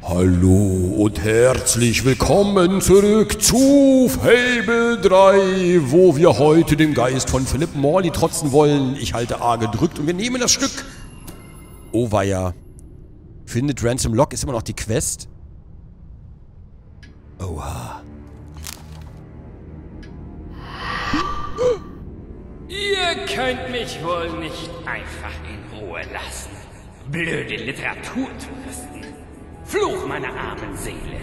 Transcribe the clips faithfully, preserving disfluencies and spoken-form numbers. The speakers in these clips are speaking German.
Hallo und herzlich willkommen zurück zu Fable drei, wo wir heute dem Geist von Philip Morley trotzen wollen. Ich halte A gedrückt und wir nehmen das Stück. Oh weia. Findet Ransom Lock ist immer noch die Quest. Oha. Ihr könnt mich wohl nicht einfach in Ruhe lassen. Blöde Literaturtouristen. Fluch meiner armen Seele.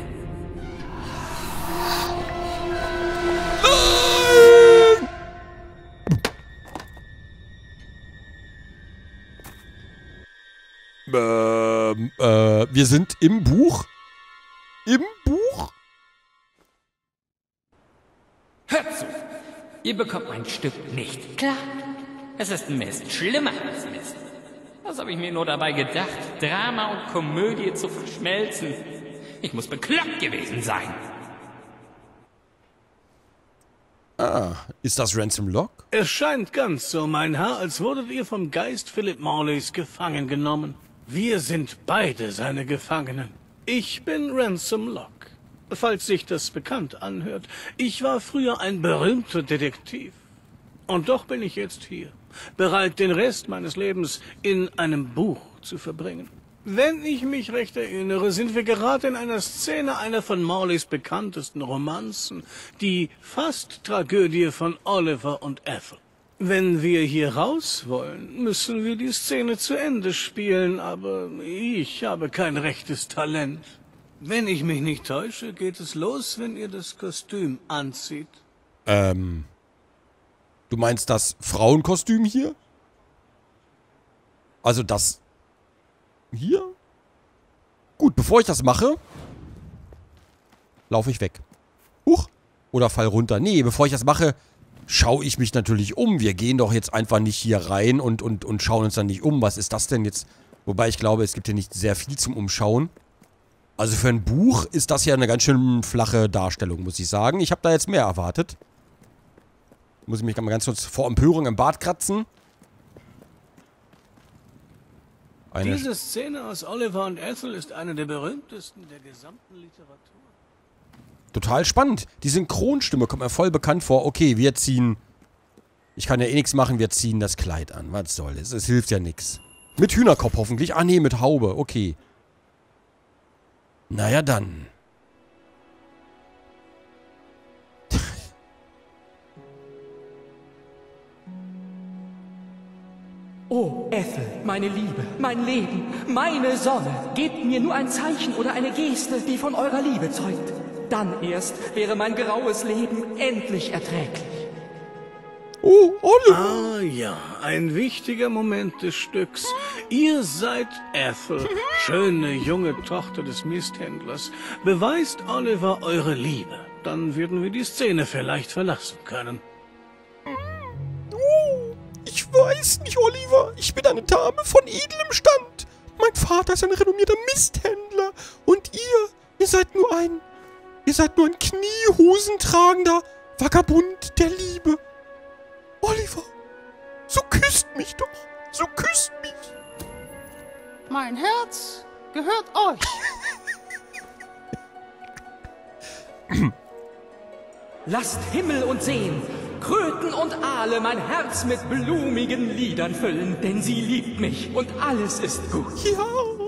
Ähm, äh, wir sind im Buch? Im Buch? Hört zu. Ihr bekommt mein Stück nicht. Klar. Es ist Mist. Schlimmer als Mist. Was habe ich mir nur dabei gedacht, Drama und Komödie zu verschmelzen? Ich muss bekloppt gewesen sein. Ah, ist das Ransom Lock? Es scheint ganz so, mein Herr, als wurdet ihr vom Geist Philip Morleys gefangen genommen. Wir sind beide seine Gefangenen. Ich bin Ransom Lock. Falls sich das bekannt anhört, ich war früher ein berühmter Detektiv. Und doch bin ich jetzt hier, bereit, den Rest meines Lebens in einem Buch zu verbringen. Wenn ich mich recht erinnere, sind wir gerade in einer Szene einer von Morleys bekanntesten Romanzen, die Fast-Tragödie von Oliver und Ethel. Wenn wir hier raus wollen, müssen wir die Szene zu Ende spielen, aber ich habe kein rechtes Talent. Wenn ich mich nicht täusche, geht es los, wenn ihr das Kostüm anzieht. Ähm... Du meinst das Frauenkostüm hier? Also das... Hier? Gut, bevor ich das mache... Laufe ich weg. Huch! Oder fall runter. Nee, bevor ich das mache, schaue ich mich natürlich um. Wir gehen doch jetzt einfach nicht hier rein und, und, und schauen uns dann nicht um. Was ist das denn jetzt? Wobei ich glaube, es gibt hier nicht sehr viel zum Umschauen. Also für ein Buch ist das ja eine ganz schön flache Darstellung, muss ich sagen. Ich habe da jetzt mehr erwartet. Muss ich mich mal ganz kurz vor Empörung im Bart kratzen. Eine Diese Szene aus Oliver und Ethel ist eine der berühmtesten der gesamten Literatur. Total spannend. Die Synchronstimme kommt mir voll bekannt vor. Okay, wir ziehen... Ich kann ja eh nichts machen, wir ziehen das Kleid an. Was soll es? Es hilft ja nichts. Mit Hühnerkopf hoffentlich. Ah nee, mit Haube. Okay. Naja dann. Oh, Ethel, meine Liebe, mein Leben, meine Sonne, gebt mir nur ein Zeichen oder eine Geste, die von eurer Liebe zeugt. Dann erst wäre mein graues Leben endlich erträglich. Oh, Oliver. Ah ja, ein wichtiger Moment des Stücks. Ihr seid Ethel, schöne junge Tochter des Misthändlers. Beweist Oliver eure Liebe, dann würden wir die Szene vielleicht verlassen können. Ich weiß nicht, Oliver. Ich bin eine Dame von edlem Stand. Mein Vater ist ein renommierter Misthändler. Und ihr, ihr seid nur ein... Ihr seid nur ein kniehosentragender Vagabund der Liebe. Oliver, so küsst mich doch. So küsst mich. Mein Herz gehört euch. Lasst Himmel und Seen, Kröten und Aale mein Herz mit blumigen Liedern füllen, denn sie liebt mich und alles ist gut. Ja.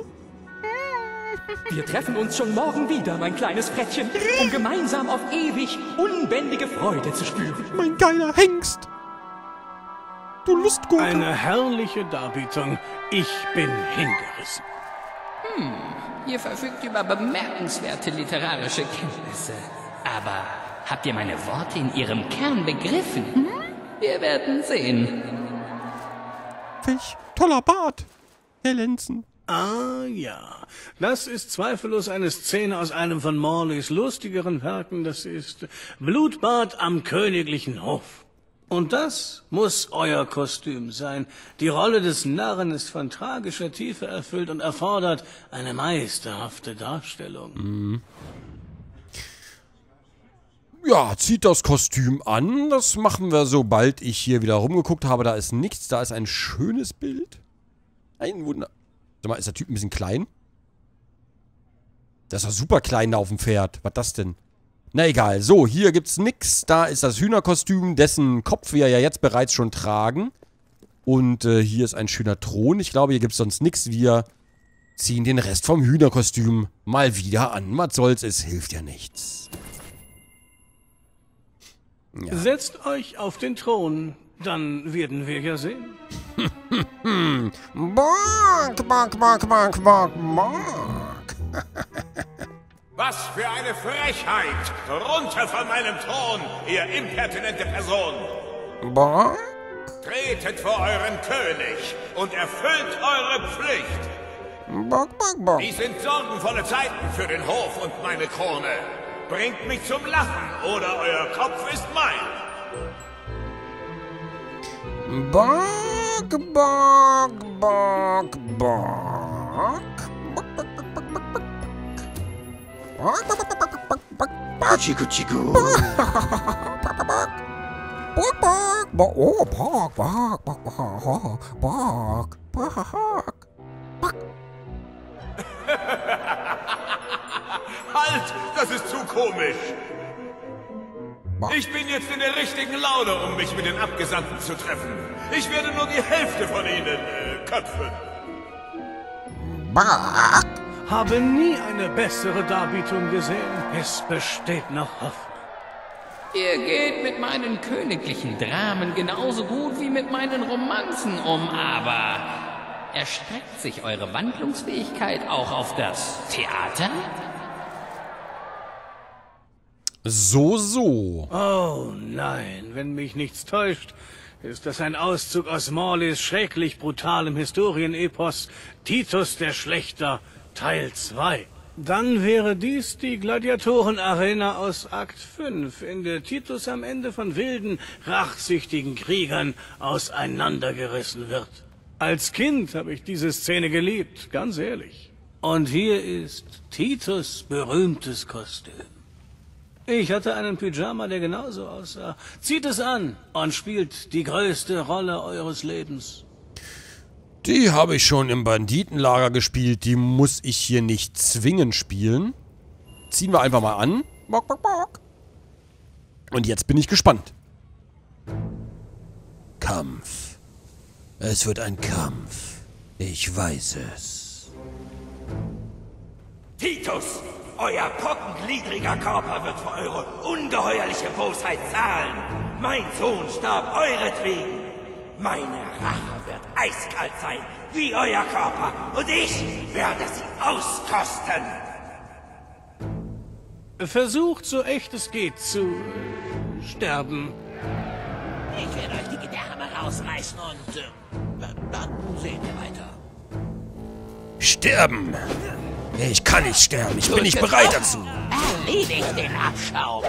Wir treffen uns schon morgen wieder, mein kleines Frettchen, um gemeinsam auf ewig unbändige Freude zu spüren. Mein geiler Hengst. Du Lustgurke. Eine herrliche Darbietung. Ich bin hingerissen. Hm, ihr verfügt über bemerkenswerte literarische Kenntnisse. Aber habt ihr meine Worte in ihrem Kern begriffen? Hm? Wir werden sehen. Welch toller Bart, Herr Lenzen. Ah ja, das ist zweifellos eine Szene aus einem von Morleys lustigeren Werken. Das ist Blutbad am königlichen Hof. Und das muss euer Kostüm sein. Die Rolle des Narren ist von tragischer Tiefe erfüllt und erfordert eine meisterhafte Darstellung. Mhm. Ja, zieht das Kostüm an. Das machen wir, sobald ich hier wieder rumgeguckt habe. Da ist nichts. Da ist ein schönes Bild. Ein Wunder. Sag mal, ist der Typ ein bisschen klein? Das ist doch super klein da auf dem Pferd. Was das denn? Na egal. So, hier gibt's nix. Da ist das Hühnerkostüm, dessen Kopf wir ja jetzt bereits schon tragen. Und äh, hier ist ein schöner Thron. Ich glaube, hier gibt's sonst nix. Wir ziehen den Rest vom Hühnerkostüm mal wieder an. Was soll's, es hilft ja nichts. Ja. Setzt euch auf den Thron, dann werden wir ja sehen. Bonk, bonk, bonk, bonk, bonk, bonk. Was für eine Frechheit! Runter von meinem Thron, ihr impertinente Person! Bonk? Tretet vor euren König und erfüllt eure Pflicht! Bonk, bonk, bonk. Dies sind sorgenvolle Zeiten für den Hof und meine Krone. Bringt mich zum Lachen, oder euer Kopf ist mein! Bonk, bonk, bonk, bonk. Chico Chico. Halt! Das ist zu komisch! Ich bin jetzt in der richtigen Laune, um mich mit den Abgesandten zu treffen. Ich werde nur die Hälfte von ihnen äh, köpfen. Habe nie eine bessere Darbietung gesehen. Es besteht noch Hoffnung. Ihr geht mit meinen königlichen Dramen genauso gut wie mit meinen Romanzen um, aber erstreckt sich eure Wandlungsfähigkeit auch auf das Theater? So, so. Oh nein, wenn mich nichts täuscht, ist das ein Auszug aus Morleys schrecklich brutalem Historienepos Titus der Schlächter, Teil zwei. Dann wäre dies die Gladiatoren-Arena aus Akt fünf, in der Titus am Ende von wilden, rachsüchtigen Kriegern auseinandergerissen wird. Als Kind habe ich diese Szene geliebt, ganz ehrlich. Und hier ist Titus' berühmtes Kostüm. Ich hatte einen Pyjama, der genauso aussah. Zieht es an und spielt die größte Rolle eures Lebens. Die habe ich schon im Banditenlager gespielt. Die muss ich hier nicht zwingend spielen. Ziehen wir einfach mal an. Bock, bock, bock. Und jetzt bin ich gespannt. Kampf. Es wird ein Kampf. Ich weiß es. Titus, euer pockengliedriger Körper wird für eure ungeheuerliche Bosheit zahlen. Mein Sohn starb euretwegen. Meine Rache wird eiskalt sein, wie euer Körper. Und ich werde sie auskosten. Versucht, so echt es geht, zu äh, sterben. Ich werde euch die Gedärme rausreißen und äh, dann sehen wir weiter. Sterben! Ich kann nicht sterben. Ich bin nicht bereit dazu. Erledigt den Abschaum.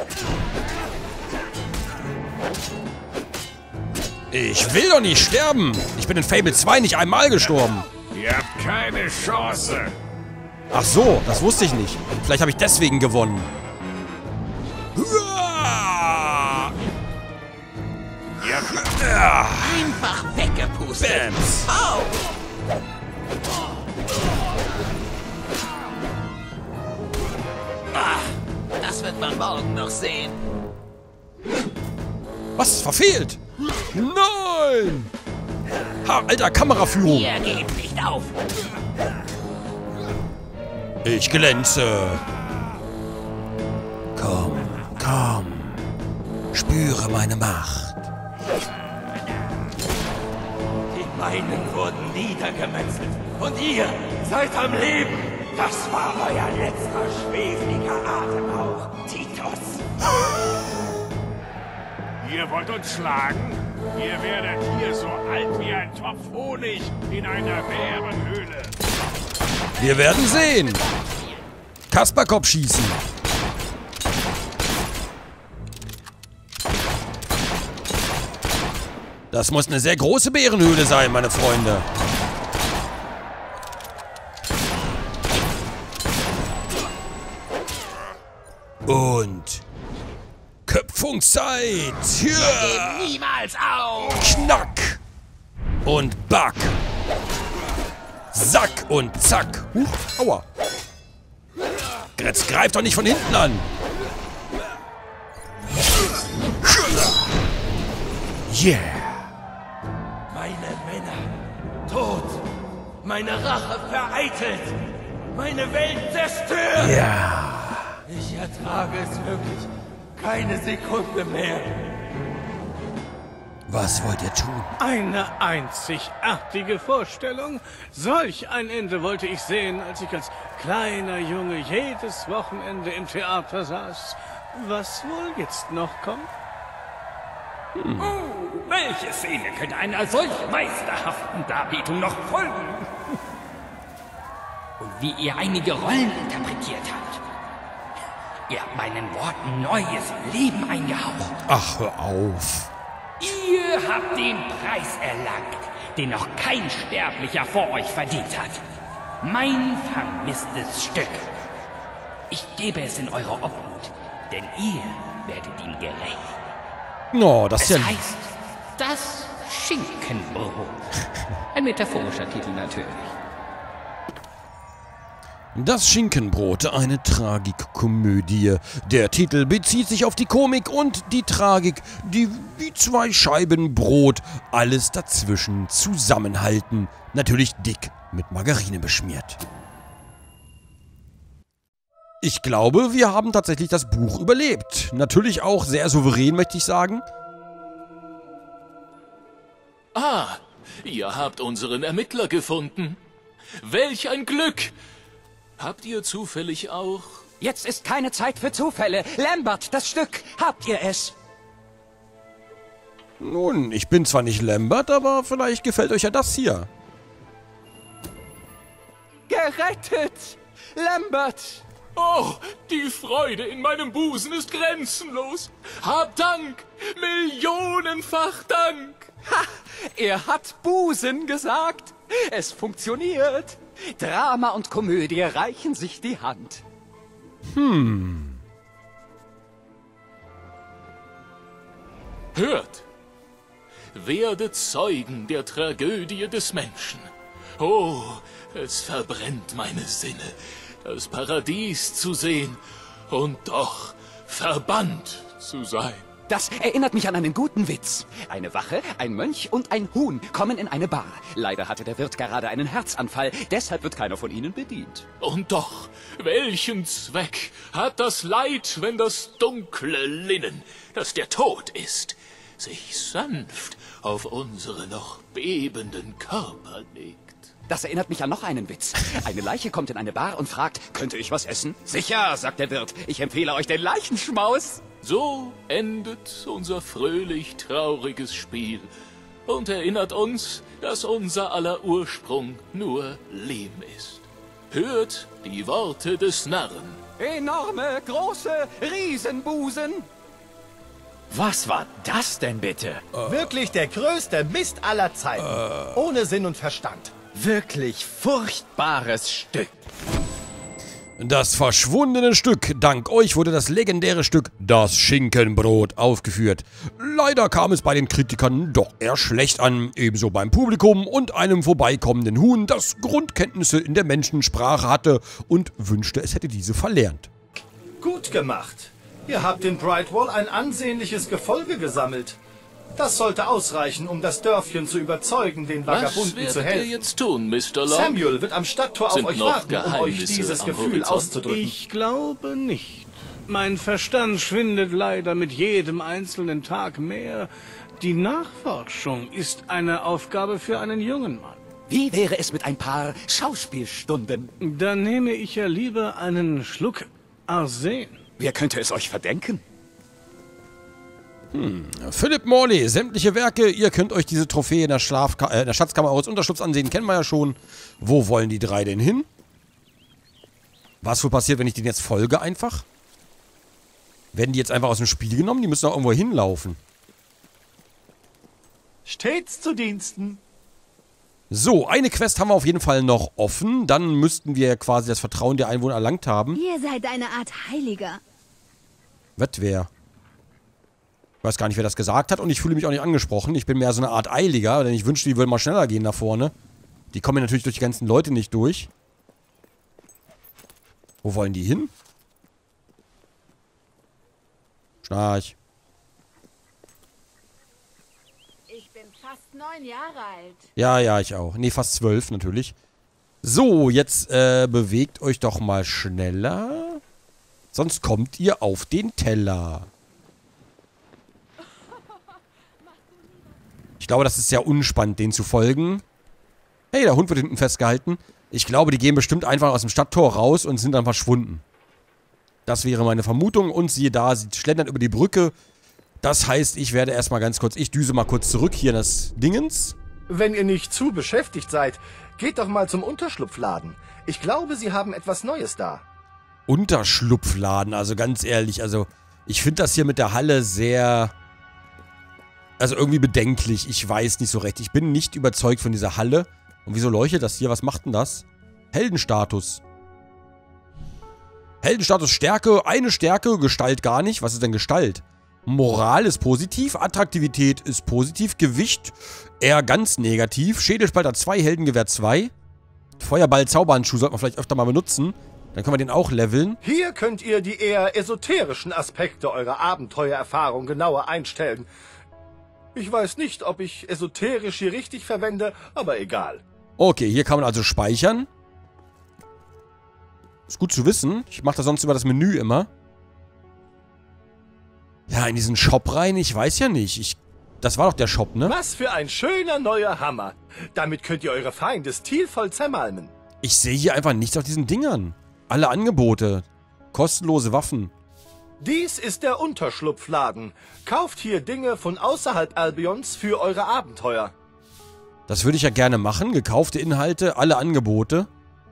Ich will doch nicht sterben. Ich bin in Fable zwei nicht einmal gestorben. Ihr habt keine Chance. Ach so, das wusste ich nicht. Vielleicht habe ich deswegen gewonnen. Huah! Ja. Einfach weggepustet. Bams. Au! Ah, das wird man morgen noch sehen. Was? Verfehlt? Nein! Ha, alter, Kameraführung. Ihr gebt nicht auf. Ich glänze. Komm, komm. Spüre meine Macht. Die meinen wurden niedergemetzelt. Und ihr seid am Leben. Das war euer letzter schwefliger Atemhauch, Titus. Ihr wollt uns schlagen? Ihr werdet hier so alt wie ein Topf Honig in einer Bärenhöhle. Wir werden sehen. Kasperkopf schießen. Das muss eine sehr große Bärenhöhle sein, meine Freunde. Und Köpfungszeit. Ja. Niemals auf. Knack. Und back. Sack und zack. Huch, aua. Jetzt greif doch nicht von hinten an! Yeah! Meine Männer tot, meine Rache vereitelt, meine Welt zerstört! Ja! Ich ertrage es wirklich keine Sekunde mehr. Was wollt ihr tun? Eine einzigartige Vorstellung. Solch ein Ende wollte ich sehen, als ich als kleiner Junge jedes Wochenende im Theater saß. Was wohl jetzt noch kommt? Hm. Oh, welche Szene könnte einer solch meisterhaften Darbietung noch folgen? Und wie ihr einige Rollen interpretiert habt. Ihr habt meinen Worten neues Leben eingehaucht. Ach, hör auf. Ihr habt den Preis erlangt, den noch kein Sterblicher vor euch verdient hat. Mein vermisstes Stück. Ich gebe es in eure Obhut, denn ihr werdet ihm gerecht. No, das Es ist ja... heißt das Schinkenbrot. Ein metaphorischer Titel natürlich. Das Schinkenbrot, eine Tragikkomödie. Der Titel bezieht sich auf die Komik und die Tragik, die wie zwei Scheiben Brot alles dazwischen zusammenhalten. Natürlich dick mit Margarine beschmiert. Ich glaube, wir haben tatsächlich das Buch überlebt. Natürlich auch sehr souverän, möchte ich sagen. Ah, ihr habt unseren Ermittler gefunden. Welch ein Glück! Habt ihr zufällig auch... Jetzt ist keine Zeit für Zufälle. Lambert, das Stück, habt ihr es? Nun, ich bin zwar nicht Lambert, aber vielleicht gefällt euch ja das hier. Gerettet! Lambert! Oh, die Freude in meinem Busen ist grenzenlos. Hab Dank, millionenfach Dank. Ha! Er hat Busen gesagt. Es funktioniert. Drama und Komödie reichen sich die Hand. Hm. Hört! Werdet Zeugen der Tragödie des Menschen. Oh, es verbrennt meine Sinne, das Paradies zu sehen und doch verbannt zu sein. Das erinnert mich an einen guten Witz. Eine Wache, ein Mönch und ein Huhn kommen in eine Bar. Leider hatte der Wirt gerade einen Herzanfall, deshalb wird keiner von ihnen bedient. Und doch, welchen Zweck hat das Leid, wenn das dunkle Linnen, das der Tod ist, sich sanft auf unsere noch bebenden Körper legt? Das erinnert mich an noch einen Witz. Eine Leiche kommt in eine Bar und fragt, könnte ich was essen? Sicher, sagt der Wirt, ich empfehle euch den Leichenschmaus. So endet unser fröhlich trauriges Spiel und erinnert uns, dass unser aller Ursprung nur Lehm ist. Hört die Worte des Narren. Enorme, große Riesenbusen. Was war das denn bitte? Äh. Wirklich der größte Mist aller Zeiten. Äh. Ohne Sinn und Verstand. Wirklich furchtbares Stück. Das verschwundene Stück. Dank euch wurde das legendäre Stück Das Schinkenbrot aufgeführt. Leider kam es bei den Kritikern doch eher schlecht an, ebenso beim Publikum und einem vorbeikommenden Huhn, das Grundkenntnisse in der Menschensprache hatte und wünschte, es hätte diese verlernt. Gut gemacht. Ihr habt in Brightwall ein ansehnliches Gefolge gesammelt. Das sollte ausreichen, um das Dörfchen zu überzeugen, den Vagabunden zu helfen. Was werdet ihr jetzt tun, Mister Long? Samuel wird am Stadttor auf euch warten, um euch dieses Gefühl auszudrücken. Ich glaube nicht. Mein Verstand schwindet leider mit jedem einzelnen Tag mehr. Die Nachforschung ist eine Aufgabe für einen jungen Mann. Wie wäre es mit ein paar Schauspielstunden? Dann nehme ich ja lieber einen Schluck Arsen. Wer könnte es euch verdenken? Hm. Philip Morley, sämtliche Werke, ihr könnt euch diese Trophäe in der, Schlafka äh, in der Schatzkammer eures Unterschlupfs ansehen, kennen wir ja schon. Wo wollen die drei denn hin? Was wohl passiert, wenn ich denen jetzt folge einfach? Werden die jetzt einfach aus dem Spiel genommen? Die müssen doch irgendwo hinlaufen. Stets zu Diensten. So, eine Quest haben wir auf jeden Fall noch offen. Dann müssten wir quasi das Vertrauen der Einwohner erlangt haben. Ihr seid eine Art Heiliger. Was wer? Ich weiß gar nicht, wer das gesagt hat und ich fühle mich auch nicht angesprochen. Ich bin mehr so eine Art Eiliger, denn ich wünschte, die würden mal schneller gehen da vorne. Die kommen natürlich durch die ganzen Leute nicht durch. Wo wollen die hin? Schnarch. Ich bin fast neun Jahre alt. Ja, ja, ich auch. Nee, fast zwölf natürlich. So, jetzt äh, bewegt euch doch mal schneller. Sonst kommt ihr auf den Teller. Ich glaube, das ist sehr unspannend, denen zu folgen. Hey, der Hund wird hinten festgehalten. Ich glaube, die gehen bestimmt einfach aus dem Stadttor raus und sind dann verschwunden. Das wäre meine Vermutung. Und siehe da, sie schlendern über die Brücke. Das heißt, ich werde erstmal ganz kurz, ich düse mal kurz zurück hier in das Dingens. Wenn ihr nicht zu beschäftigt seid, geht doch mal zum Unterschlupfladen. Ich glaube, sie haben etwas Neues da. Unterschlupfladen, also ganz ehrlich, also ich finde das hier mit der Halle sehr, also irgendwie bedenklich. Ich weiß nicht so recht. Ich bin nicht überzeugt von dieser Halle. Und wieso leuchtet das hier? Was macht denn das? Heldenstatus. Heldenstatus Stärke, eine Stärke, Gestalt gar nicht. Was ist denn Gestalt? Moral ist positiv, Attraktivität ist positiv, Gewicht eher ganz negativ, Schädelspalter zwei, Heldengewehr zwei. Feuerball, Zauberhandschuh sollte man vielleicht öfter mal benutzen. Dann können wir den auch leveln. Hier könnt ihr die eher esoterischen Aspekte eurer Abenteuererfahrung genauer einstellen. Ich weiß nicht, ob ich esoterisch hier richtig verwende, aber egal. Okay, hier kann man also speichern. Ist gut zu wissen. Ich mache das sonst über das Menü immer. Ja, in diesen Shop rein, ich weiß ja nicht. Ich, das war doch der Shop, ne? Was für ein schöner neuer Hammer. Damit könnt ihr eure Feinde stilvoll zermalmen. Ich sehe hier einfach nichts auf diesen Dingern. Alle Angebote. Kostenlose Waffen. Dies ist der Unterschlupfladen. Kauft hier Dinge von außerhalb Albions für eure Abenteuer. Das würde ich ja gerne machen. Gekaufte Inhalte, alle Angebote.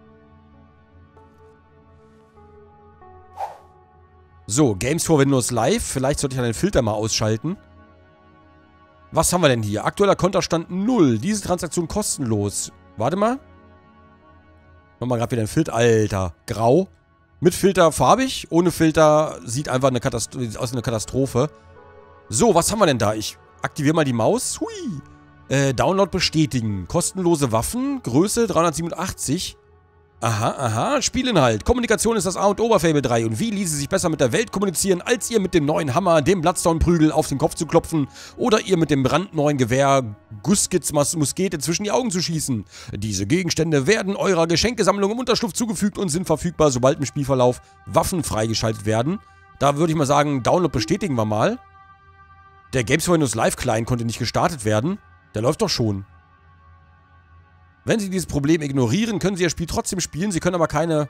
So, Games for Windows Live. Vielleicht sollte ich den Filter mal ausschalten. Was haben wir denn hier? Aktueller Kontostand null. Diese Transaktion kostenlos. Warte mal. Machen wir mal gerade wieder einen Filter. Alter, grau. Mit Filter farbig. Ohne Filter sieht einfach eine Katastro- sieht aus wie eine Katastrophe. So, was haben wir denn da? Ich aktiviere mal die Maus. Hui. Äh, Download bestätigen. Kostenlose Waffen. Größe dreihundertsiebenundachtzig. Aha, aha. Spielinhalt. Kommunikation ist das A und O bei Fable drei. Und wie ließe sich besser mit der Welt kommunizieren, als ihr mit dem neuen Hammer, dem Bloodstone-Prügel auf den Kopf zu klopfen oder ihr mit dem brandneuen Gewehr Guskits Muskete zwischen die Augen zu schießen. Diese Gegenstände werden eurer Geschenkesammlung im Unterschlupf zugefügt und sind verfügbar, sobald im Spielverlauf Waffen freigeschaltet werden. Da würde ich mal sagen, Download bestätigen wir mal. Der Games for Windows Live Client konnte nicht gestartet werden. Der läuft doch schon. Wenn Sie dieses Problem ignorieren, können Sie Ihr Spiel trotzdem spielen. Sie können aber keine...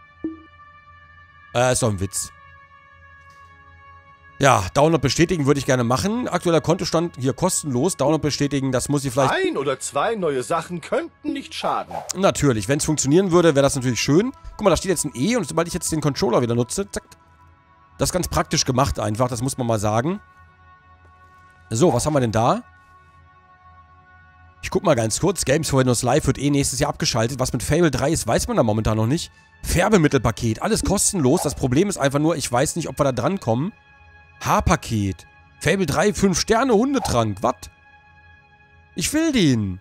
Äh, ist doch ein Witz. Ja, Download bestätigen würde ich gerne machen. Aktueller Kontostand hier kostenlos. Download bestätigen, das muss ich vielleicht... Ein oder zwei neue Sachen könnten nicht schaden. Natürlich, wenn es funktionieren würde, wäre das natürlich schön. Guck mal, da steht jetzt ein E und sobald ich jetzt den Controller wieder nutze, zack. Das ist ganz praktisch gemacht einfach, das muss man mal sagen. So, was haben wir denn da? Ich guck mal ganz kurz. Games for Windows Live wird eh nächstes Jahr abgeschaltet. Was mit Fable drei ist, weiß man da momentan noch nicht. Färbemittelpaket, alles kostenlos. Das Problem ist einfach nur, ich weiß nicht, ob wir da drankommen. Haarpaket. Fable drei, fünf Sterne, Hundetrank. Was? Ich will den.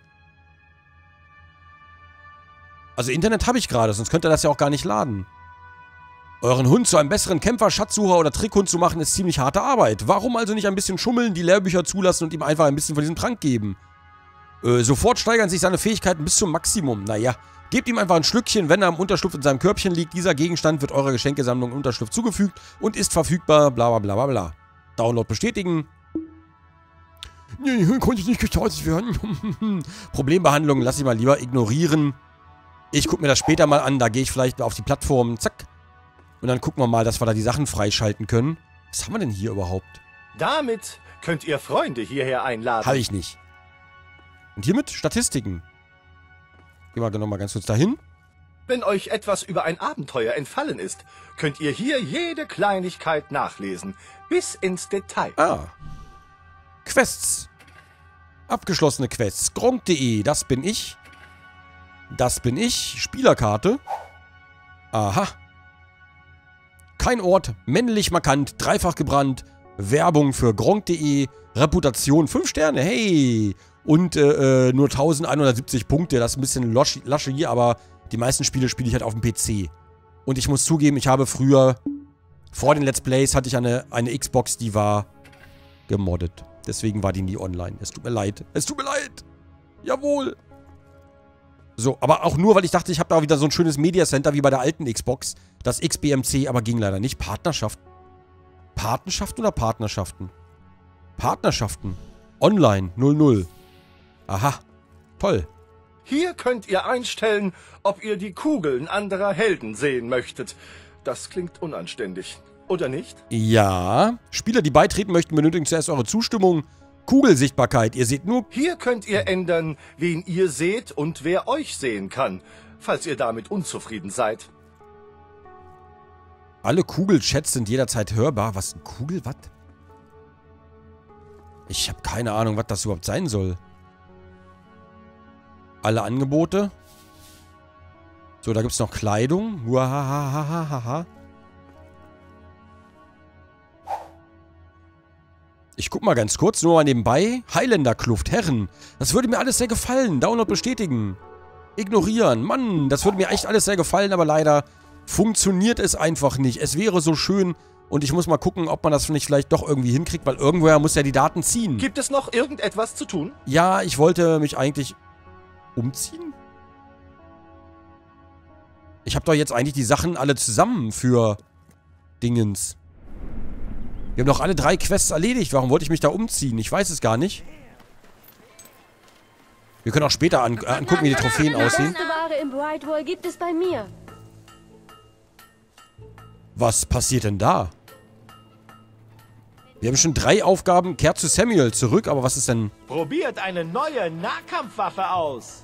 Also Internet habe ich gerade, sonst könnt ihr das ja auch gar nicht laden. Euren Hund zu einem besseren Kämpfer, Schatzsucher oder Trickhund zu machen, ist ziemlich harte Arbeit. Warum also nicht ein bisschen schummeln, die Lehrbücher zulassen und ihm einfach ein bisschen von diesem Trank geben? Äh, sofort steigern sich seine Fähigkeiten bis zum Maximum. Naja, gebt ihm einfach ein Schlückchen, wenn er im Unterschlupf in seinem Körbchen liegt. Dieser Gegenstand wird eurer Geschenkesammlung im Unterschlupf zugefügt und ist verfügbar, bla bla bla bla bla. Download bestätigen. Nee, konnte ich nicht gestartet werden. Problembehandlung lasse ich mal lieber ignorieren. Ich gucke mir das später mal an, da gehe ich vielleicht auf die Plattform, zack. Und dann gucken wir mal, dass wir da die Sachen freischalten können. Was haben wir denn hier überhaupt? Damit könnt ihr Freunde hierher einladen. Habe ich nicht. Und hiermit Statistiken. Gehen wir nochmal ganz kurz dahin. Wenn euch etwas über ein Abenteuer entfallen ist, könnt ihr hier jede Kleinigkeit nachlesen. Bis ins Detail. Ah. Quests. Abgeschlossene Quests. Gronk punkt de, das bin ich. Das bin ich. Spielerkarte. Aha. Kein Ort, männlich markant, dreifach gebrannt. Werbung für Gronk punkt de. Reputation fünf Sterne, hey. Und äh, nur elfhundertsiebzig Punkte, das ist ein bisschen lasche hier, aber die meisten Spiele spiele ich halt auf dem P C. Und ich muss zugeben, ich habe früher Vor den Let's Plays hatte ich eine, eine Xbox, die war gemoddet. Deswegen war die nie online. Es tut mir leid. Es tut mir leid. Jawohl. So, aber auch nur, weil ich dachte, ich habe da wieder so ein schönes Media Center wie bei der alten Xbox. Das X B M C, aber ging leider nicht. Partnerschaft. Patenschaften oder Partnerschaften? Partnerschaften. Online. null null. Aha. Toll. Hier könnt ihr einstellen, ob ihr die Kugeln anderer Helden sehen möchtet. Das klingt unanständig, oder nicht? Ja. Spieler, die beitreten möchten, benötigen zuerst eure Zustimmung. Kugelsichtbarkeit. Ihr seht nur... Hier könnt ihr ändern, wen ihr seht und wer euch sehen kann, falls ihr damit unzufrieden seid. Alle Kugelchats sind jederzeit hörbar. Was, ein Kugel? Was? Ich habe keine Ahnung, was das überhaupt sein soll. Alle Angebote. So, da gibt es noch Kleidung. Uahahahaha. Ich guck mal ganz kurz, nur mal nebenbei. Highlander-Kluft, Herren. Das würde mir alles sehr gefallen. Download bestätigen. Ignorieren. Mann, das würde mir echt alles sehr gefallen, aber leider funktioniert es einfach nicht. Es wäre so schön und ich muss mal gucken, ob man das nicht vielleicht doch irgendwie hinkriegt, weil irgendwoher muss ja die Daten ziehen. Gibt es noch irgendetwas zu tun? Ja, ich wollte mich eigentlich umziehen. Ich habe doch jetzt eigentlich die Sachen alle zusammen für Dingens. Wir haben doch alle drei Quests erledigt. Warum wollte ich mich da umziehen? Ich weiß es gar nicht. Wir können auch später an, äh, angucken, wie die Trophäen aussehen. Die beste Ware im Brightwall gibt es bei mir. Was passiert denn da? Wir haben schon drei Aufgaben. Kehrt zu Samuel zurück, aber was ist denn... Probiert eine neue Nahkampfwaffe aus.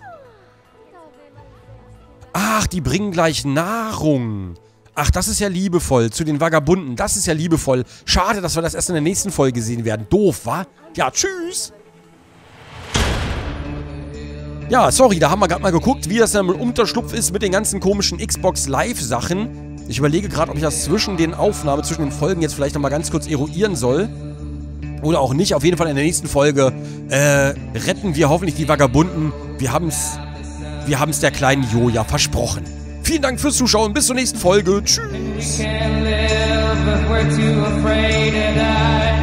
Ach, die bringen gleich Nahrung. Ach, das ist ja liebevoll. Zu den Vagabunden. Das ist ja liebevoll. Schade, dass wir das erst in der nächsten Folge sehen werden. Doof, wa? Ja, tschüss. Ja, sorry, da haben wir gerade mal geguckt, wie das dann im Unterschlupf ist mit den ganzen komischen Xbox Live-Sachen. Ich überlege gerade, ob ich das zwischen den Aufnahmen, zwischen den Folgen jetzt vielleicht nochmal ganz kurz eruieren soll. Oder auch nicht. Auf jeden Fall in der nächsten Folge äh, retten wir hoffentlich die Vagabunden. Wir haben es wir haben's der kleinen Joja versprochen. Vielen Dank fürs Zuschauen. Bis zur nächsten Folge. Tschüss.